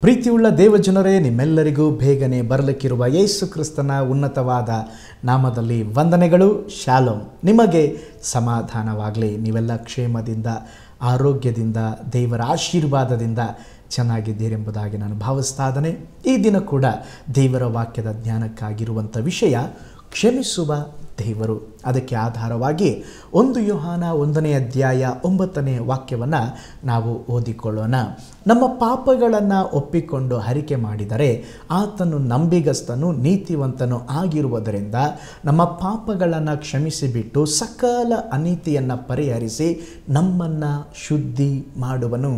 ಪ್ರೀತಿಯುಳ್ಳ ದೇವಜನರೇ, ನಿಮ್ಮೆಲ್ಲರಿಗೂ ಬೇಗನೆ ಬರಲಿಕ್ಕಿರುವ ಯೇಸು ಕ್ರಿಸ್ತನ ಉನ್ನತವಾದ ನಾಮದಲ್ಲಿ ವಂದನೆಗಳು. ಶಾಲೋಮ್. ನಿಮಗೆ ಸಮಾಧಾನವಾಗಲಿ. ನೀವೆಲ್ಲ ಕ್ಷೇಮದಿಂದ, ಆರೋಗ್ಯದಿಂದ, ದೇವರ ಆಶೀರ್ವಾದದಿಂದ ಚೆನ್ನಾಗಿದ್ದೀರೆಂಬುದಾಗಿ ನಾನು ಭಾವಿಸ್ತಾ ಇದ್ದೇನೆ. ಈ ದಿನ ಕೂಡ ದೇವರ ವಾಕ್ಯದ ಜ್ಞಾನಕ್ಕಾಗಿರುವಂಥ ವಿಷಯ ಕ್ಷಮಿಸುವ ದೇವರು. ಅದಕ್ಕೆ ಆಧಾರವಾಗಿ 1 ಯೋಹಾನ 1ನೇ ಅಧ್ಯಾಯ 9ನೇ ವಾಕ್ಯವನ್ನು ನಾವು ಓದಿಕೊಳ್ಳೋಣ. ನಮ್ಮ ಪಾಪಗಳನ್ನು ಒಪ್ಪಿಕೊಂಡು ಹರಿಕೆ ಮಾಡಿದರೆ ಆತನು ನಂಬಿಗಸ್ತನು ನೀತಿವಂತನು ಆಗಿರುವುದರಿಂದ ನಮ್ಮ ಪಾಪಗಳನ್ನು ಕ್ಷಮಿಸಿಬಿಟ್ಟು ಸಕಲ ಅನೀತಿಯನ್ನು ಪರಿಹರಿಸಿ ನಮ್ಮನ್ನು ಶುದ್ಧಿ ಮಾಡುವನು.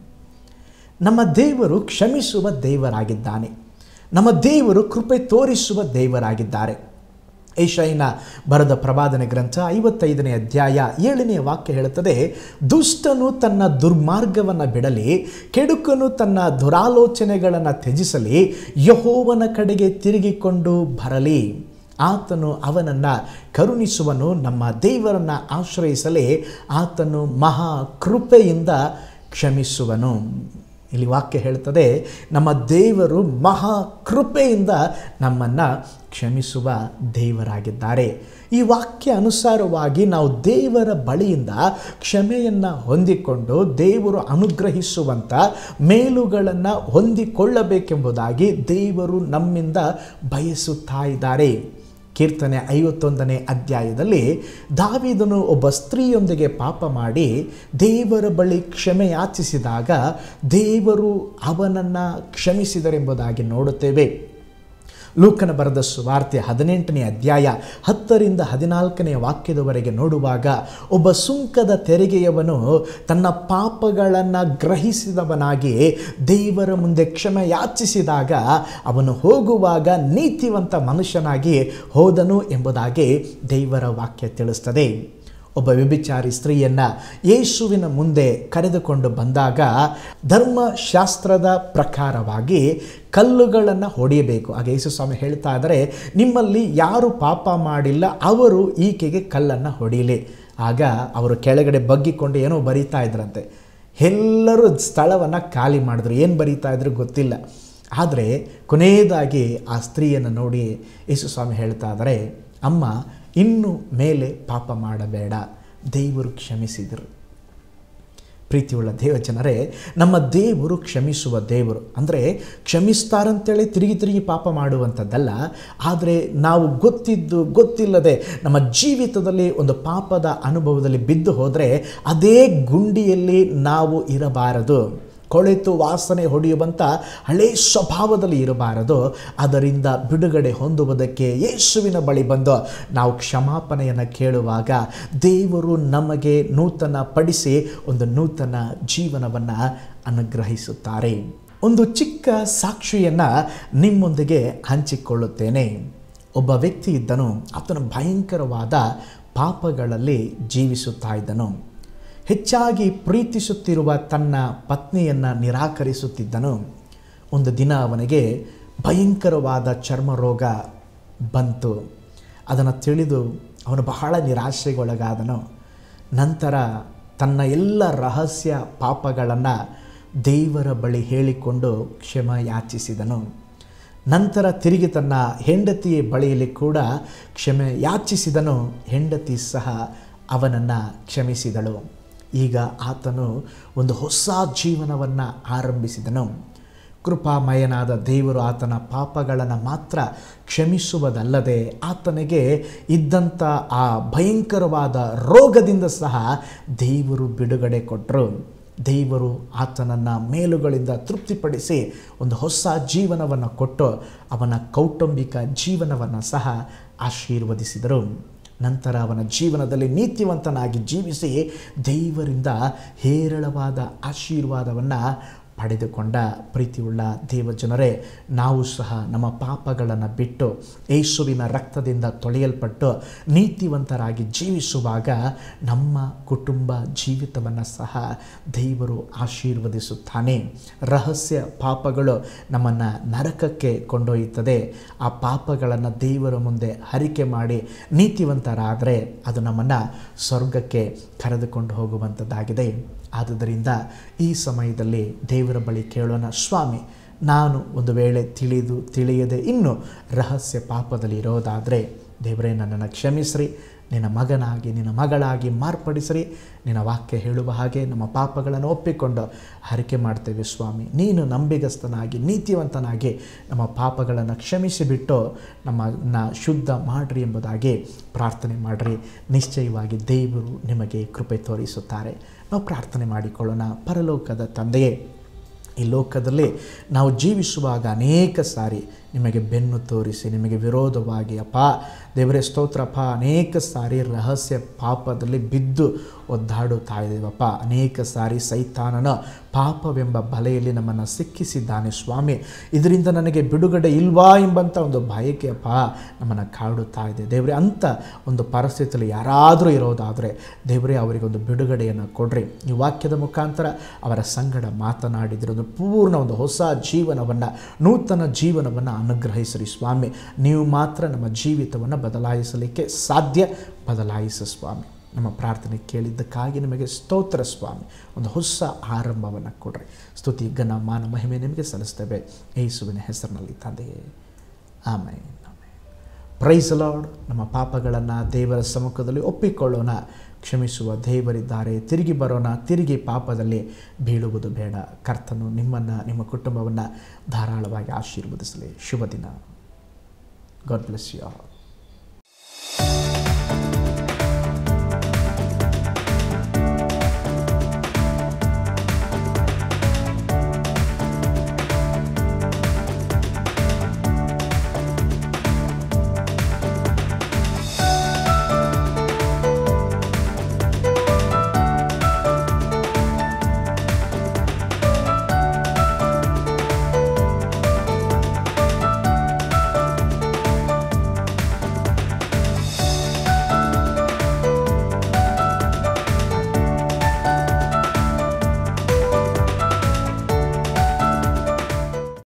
ನಮ್ಮ ದೇವರು ಕ್ಷಮಿಸುವ ದೇವರಾಗಿದ್ದಾನೆ. ನಮ್ಮ ದೇವರು ಕೃಪೆ ತೋರಿಸುವ ದೇವರಾಗಿದ್ದಾರೆ. ಯೆಶಾಯನ ಬರೆದ ಪ್ರವಾದನೆ ಗ್ರಂಥ 55ನೇ ಅಧ್ಯಾಯ 7ನೇ ವಾಕ್ಯ ಹೇಳುತ್ತದೆ, ದುಷ್ಟನು ತನ್ನ ದುರ್ಮಾರ್ಗವನ್ನು ಬಿಡಲಿ, ಕೆಡುಕನು ತನ್ನ ದುರಾಲೋಚನೆಗಳನ್ನು ತ್ಯಜಿಸಲಿ, ಯೆಹೋವನ ಕಡೆಗೆ ತಿರುಗಿಕೊಂಡು ಬರಲಿ, ಆತನು ಅವನನ್ನು ಕರುಣಿಸುವನು. ನಮ್ಮ ದೇವರನ್ನು ಆಶ್ರಯಿಸಲಿ, ಆತನು ಮಹಾ ಕೃಪೆಯಿಂದ ಕ್ಷಮಿಸುವನು. ಇಲ್ಲಿ ವಾಕ್ಯ ಹೇಳ್ತದೆ, ನಮ್ಮ ದೇವರು ಮಹಾ ಕೃಪೆಯಿಂದ ನಮ್ಮನ್ನು ಕ್ಷಮಿಸುವ ದೇವರಾಗಿದ್ದಾರೆ. ಈ ವಾಕ್ಯ ಅನುಸಾರವಾಗಿ ನಾವು ದೇವರ ಬಳಿಯಿಂದ ಕ್ಷಮೆಯನ್ನು ಹೊಂದಿಕೊಂಡು ದೇವರು ಅನುಗ್ರಹಿಸುವಂಥ ಮೇಲುಗಳನ್ನು ಹೊಂದಿಕೊಳ್ಳಬೇಕೆಂಬುದಾಗಿ ದೇವರು ನಮ್ಮಿಂದ ಬಯಸುತ್ತಾ ಇದ್ದಾರೆ. ಕೀರ್ತನೆ 51ನೇ ಅಧ್ಯಾಯದಲ್ಲಿ ದಾವೀದನು ಒಬ್ಬ ಸ್ತ್ರೀಯೊಂದಿಗೆ ಪಾಪ ಮಾಡಿ ದೇವರ ಬಳಿ ಕ್ಷಮೆ ಯಾಚಿಸಿದಾಗ ದೇವರು ಅವನನ್ನು ಕ್ಷಮಿಸಿದರೆಂಬುದಾಗಿ ನೋಡುತ್ತೇವೆ. ಲೂಕನ ಬರೆದ ಸುವಾರ್ತೆ 18ನೇ ಅಧ್ಯಾಯ 10ರಿಂದ 14ನೇ ವಾಕ್ಯದವರೆಗೆ ನೋಡುವಾಗ ಒಬ್ಬ ಸುಂಕದ ತೆರಿಗೆಯವನು ತನ್ನ ಪಾಪಗಳನ್ನು ಗ್ರಹಿಸಿದವನಾಗಿ ದೇವರ ಮುಂದೆ ಕ್ಷಮೆ ಯಾಚಿಸಿದಾಗ ಅವನು ಹೋಗುವಾಗ ನೀತಿವಂತ ಮನುಷ್ಯನಾಗಿ ಹೋದನು ಎಂಬುದಾಗಿ ದೇವರ ವಾಕ್ಯ ತಿಳಿಸ್ತದೆ. ಒಬ್ಬ ವ್ಯಭಿಚಾರಿ ಸ್ತ್ರೀಯನ್ನು ಯೇಸುವಿನ ಮುಂದೆ ಕರೆದುಕೊಂಡು ಬಂದಾಗ ಧರ್ಮಶಾಸ್ತ್ರದ ಪ್ರಕಾರವಾಗಿ ಕಲ್ಲುಗಳನ್ನು ಹೊಡೆಯಬೇಕು. ಆಗ ಯೇಸು ಸ್ವಾಮಿ ಹೇಳ್ತಾ ಇದ್ದಾರೆ, ನಿಮ್ಮಲ್ಲಿ ಯಾರು ಪಾಪ ಮಾಡಿಲ್ಲ ಅವರು ಈಕೆಗೆ ಕಲ್ಲನ್ನು ಹೊಡೆಯಲಿ. ಆಗ ಅವರು ಕೆಳಗಡೆ ಬಗ್ಗಿಕೊಂಡು ಏನೋ ಬರೀತಾ ಇದ್ರಂತೆ. ಎಲ್ಲರೂ ಸ್ಥಳವನ್ನು ಖಾಲಿ ಮಾಡಿದ್ರು. ಏನು ಬರೀತಾ ಇದ್ರು ಗೊತ್ತಿಲ್ಲ. ಆದರೆ ಕೊನೆಯದಾಗಿ ಆ ಸ್ತ್ರೀಯನ್ನು ನೋಡಿ ಯೇಸು ಸ್ವಾಮಿ ಹೇಳ್ತಾ ಇದ್ದಾರೆ, ಅಮ್ಮ, ಇನ್ನು ಮೇಲೆ ಪಾಪ ಮಾಡಬೇಡ, ದೇವರು ಕ್ಷಮಿಸಿದರು. ಪ್ರೀತಿಯುಳ್ಳ ದೇವಜನರೇ, ನಮ್ಮ ದೇವರು ಕ್ಷಮಿಸುವ ದೇವರು. ಅಂದರೆ ಕ್ಷಮಿಸ್ತಾರಂತೇಳಿ ತಿರುಗಿ ಪಾಪ ಮಾಡುವಂಥದ್ದಲ್ಲ. ಆದರೆ ನಾವು ಗೊತ್ತಿದ್ದು ಗೊತ್ತಿಲ್ಲದೆ ನಮ್ಮ ಜೀವಿತದಲ್ಲಿ ಒಂದು ಪಾಪದ ಅನುಭವದಲ್ಲಿ ಬಿದ್ದು ಹೋದರೆ ಅದೇ ಗುಂಡಿಯಲ್ಲಿ ನಾವು ಇರಬಾರದು. ಕೊಳೆತು ವಾಸನೆ ಹೊಡೆಯುವಂಥ ಹಳೇ ಸ್ವಭಾವದಲ್ಲಿ ಇರಬಾರದು. ಅದರಿಂದ ಬಿಡುಗಡೆ ಹೊಂದುವುದಕ್ಕೆ ಯೇಸುವಿನ ಬಳಿ ಬಂದು ನಾವು ಕ್ಷಮಾಪಣೆಯನ್ನು ಕೇಳುವಾಗ ದೇವರು ನಮಗೆ ನೂತನ ಪಡಿಸಿ ಒಂದು ನೂತನ ಜೀವನವನ್ನು ಅನುಗ್ರಹಿಸುತ್ತಾರೆ. ಒಂದು ಚಿಕ್ಕ ಸಾಕ್ಷಿಯನ್ನು ನಿಮ್ಮೊಂದಿಗೆ ಹಂಚಿಕೊಳ್ಳುತ್ತೇನೆ. ಒಬ್ಬ ವ್ಯಕ್ತಿ ಇದ್ದನು. ಆತನು ಭಯಂಕರವಾದ ಪಾಪಗಳಲ್ಲಿ ಜೀವಿಸುತ್ತಾ ಇದ್ದನು. ಹೆಚ್ಚಾಗಿ ಪ್ರೀತಿಸುತ್ತಿರುವ ತನ್ನ ಪತ್ನಿಯನ್ನು ನಿರಾಕರಿಸುತ್ತಿದ್ದನು. ಒಂದು ದಿನ ಅವನಿಗೆ ಭಯಂಕರವಾದ ಚರ್ಮ ರೋಗ ಬಂತು. ಅದನ್ನು ತಿಳಿದು ಅವನು ಬಹಳ ನಿರಾಶೆಗೊಳಗಾದನು. ನಂತರ ತನ್ನ ಎಲ್ಲ ರಹಸ್ಯ ಪಾಪಗಳನ್ನು ದೇವರ ಬಳಿ ಹೇಳಿಕೊಂಡು ಕ್ಷಮೆ ಯಾಚಿಸಿದನು. ನಂತರ ತಿರುಗಿ ತನ್ನ ಹೆಂಡತಿಯ ಬಳಿಯಲ್ಲಿ ಕೂಡ ಕ್ಷಮೆ ಯಾಚಿಸಿದನು. ಹೆಂಡತಿ ಸಹ ಅವನನ್ನು ಕ್ಷಮಿಸಿದಳು. ಈಗ ಆತನು ಒಂದು ಹೊಸ ಜೀವನವನ್ನು ಆರಂಭಿಸಿದನು. ಕೃಪಾಮಯನಾದ ದೇವರು ಆತನ ಪಾಪಗಳನ್ನು ಮಾತ್ರ ಕ್ಷಮಿಸುವುದಲ್ಲದೆ ಆತನಿಗೆ ಇದ್ದಂಥ ಆ ಭಯಂಕರವಾದ ರೋಗದಿಂದ ಸಹ ದೇವರು ಬಿಡುಗಡೆ ಕೊಟ್ಟರು. ದೇವರು ಆತನನ್ನು ಮೇಲುಗಳಿಂದ ತೃಪ್ತಿಪಡಿಸಿ ಒಂದು ಹೊಸ ಜೀವನವನ್ನು ಕೊಟ್ಟು ಅವನ ಕೌಟುಂಬಿಕ ಜೀವನವನ್ನು ಸಹ ಆಶೀರ್ವದಿಸಿದರು. ನಂತರ ಅವನ ಜೀವನದಲ್ಲಿ ನೀತಿವಂತನಾಗಿ ಜೀವಿಸಿ ದೇವರಿಂದ ಹೇರಳವಾದ ಆಶೀರ್ವಾದವನ್ನು ಪಡೆದುಕೊಂಡ. ಪ್ರೀತಿಯುಳ್ಳ ದೇವಜನರೇ, ನಾವು ಸಹ ನಮ್ಮ ಪಾಪಗಳನ್ನು ಬಿಟ್ಟು ಯೇಸುವಿನ ರಕ್ತದಿಂದ ತೊಳೆಯಲ್ಪಟ್ಟು ನೀತಿವಂತರಾಗಿ ಜೀವಿಸುವಾಗ ನಮ್ಮ ಕುಟುಂಬ ಜೀವಿತವನ್ನು ಸಹ ದೇವರು ಆಶೀರ್ವದಿಸುತ್ತಾನೆ. ರಹಸ್ಯ ಪಾಪಗಳು ನಮ್ಮನ್ನು ನರಕಕ್ಕೆ ಕೊಂಡೊಯ್ಯುತ್ತದೆ. ಆ ಪಾಪಗಳನ್ನು ದೇವರ ಮುಂದೆ ಹರಿಕೆ ಮಾಡಿ ನೀತಿವಂತರಾದರೆ ಅದು ನಮ್ಮನ್ನು ಸ್ವರ್ಗಕ್ಕೆ ಕರೆದುಕೊಂಡು ಹೋಗುವಂಥದ್ದಾಗಿದೆ. ಆದುದರಿಂದ ಈ ಸಮಯದಲ್ಲಿ ದೇವರ ಬಳಿ ಕೇಳೋಣ, ಸ್ವಾಮಿ, ನಾನು ಒಂದು ವೇಳೆ ತಿಳಿಯದೆ ಇನ್ನೂ ರಹಸ್ಯ ಪಾಪದಲ್ಲಿ ಇರೋದಾದರೆ ದೇವರೇ ನನ್ನನ್ನು ಕ್ಷಮಿಸ್ರಿ, ನಿನ್ನ ಮಗನಾಗಿ ನಿನ್ನ ಮಗಳಾಗಿ ಮಾರ್ಪಡಿಸ್ರಿ. ನಿನ್ನ ವಾಕ್ಯ ಹೇಳುವ ಹಾಗೆ ನಮ್ಮ ಪಾಪಗಳನ್ನು ಒಪ್ಪಿಕೊಂಡು ಹರಕೆ ಮಾಡ್ತೇವೆ ಸ್ವಾಮಿ. ನೀನು ನಂಬಿಗಸ್ತನಾಗಿ ನೀತಿವಂತನಾಗಿ ನಮ್ಮ ಪಾಪಗಳನ್ನು ಕ್ಷಮಿಸಿಬಿಟ್ಟು ನಮ್ಮನ್ನು ಶುದ್ಧ ಮಾಡಿರಿ ಎಂಬುದಾಗಿ ಪ್ರಾರ್ಥನೆ ಮಾಡಿರಿ. ನಿಶ್ಚಯವಾಗಿ ದೇವರು ನಿಮಗೆ ಕೃಪೆ ತೋರಿಸುತ್ತಾರೆ. ನಾವು ಪ್ರಾರ್ಥನೆ ಮಾಡಿಕೊಳ್ಳೋಣ. ಪರಲೋಕದ ತಂದೆಯೇ, ಈ ಲೋಕದಲ್ಲಿ ನಾವು ಜೀವಿಸುವಾಗ ಅನೇಕ ಸಾರಿ ನಿಮಗೆ ಬೆನ್ನು ತೋರಿಸಿ ನಿಮಗೆ ವಿರೋಧವಾಗಿ ಅಪ್ಪ ದೇವರೇ ಸ್ತೋತ್ರಪ್ಪ, ಅನೇಕ ಸಾರಿ ರಹಸ್ಯ ಪಾಪದಲ್ಲಿ ಬಿದ್ದು ಒದ್ದಾಡುತ್ತಾ ಇದ್ದೇವಪ್ಪ. ಅನೇಕ ಸಾರಿ ಸೈತಾನನ ಪಾಪವೆಂಬ ಬಲೆಯಲ್ಲಿ ನಮ್ಮನ್ನು ಸಿಕ್ಕಿಸಿದ್ದಾನೆ ಸ್ವಾಮಿ. ಇದರಿಂದ ನನಗೆ ಬಿಡುಗಡೆ ಇಲ್ವಾ ಎಂಬಂಥ ಒಂದು ಬಯಕೆ ಅಪ್ಪ ನಮ್ಮನ್ನು ಕಾಡುತ್ತಾ ಇದೆ ದೇವರೇ. ಅಂಥ ಒಂದು ಪರಿಸ್ಥಿತಿಯಲ್ಲಿ ಯಾರಾದರೂ ಇರೋದಾದರೆ ದೇವರೇ ಅವರಿಗೊಂದು ಬಿಡುಗಡೆಯನ್ನು ಕೊಡ್ರಿ. ಈ ವಾಕ್ಯದ ಮುಖಾಂತರ ಅವರ ಸಂಗಡ ಮಾತನಾಡಿದರೆ ಒಂದು ಪೂರ್ಣ ಒಂದು ಹೊಸ ಜೀವನವನ್ನು, ನೂತನ ಜೀವನವನ್ನು ಅನುಗ್ರಹಿಸಿರಿ ಸ್ವಾಮಿ. ನೀವು ಮಾತ್ರ ನಮ್ಮ ಜೀವಿತವನ್ನು ಬದಲಾಯಿಸಲಿಕ್ಕೆ ಸಾಧ್ಯ. ಬದಲಾಯಿಸು ಸ್ವಾಮಿ. ನಮ್ಮ ಪ್ರಾರ್ಥನೆ ಕೇಳಿದ್ದಕ್ಕಾಗಿ ನಿಮಗೆ ಸ್ತೋತ್ರ ಸ್ವಾಮಿ. ಒಂದು ಹೊಸ ಆರಂಭವನ್ನು ಕೊಡ್ರಿ. ಸ್ತುತಿ ಘನ ಮಾನ ಮಹಿಮೆ ನಿಮಗೆ ಸಲ್ಲಿಸ್ತೇವೆ ಯೇಸುವಿನ ಹೆಸರಿನಲ್ಲಿ ತಂದೆಯೇ, ಆಮೇನ್. Price lord. ನಮ್ಮ ಪಾಪಗಳನ್ನು ದೇವರ ಸಮ್ಮುಖದಲ್ಲಿ ಒಪ್ಪಿಕೊಳ್ಳೋಣ. ಕ್ಷಮಿಸುವ ದೇವರಿದ್ದಾರೆ. ತಿರುಗಿ ಬರೋಣ. ತಿರುಗಿ ಪಾಪದಲ್ಲಿ ಬೀಳುವುದು ಬೇಡ. ಕರ್ತನು ನಿಮ್ಮನ್ನು, ನಿಮ್ಮ ಕುಟುಂಬವನ್ನು ಧಾರಾಳವಾಗಿ ಆಶೀರ್ವದಿಸಲಿ. ಶುಭ ದಿನ. God bless you all.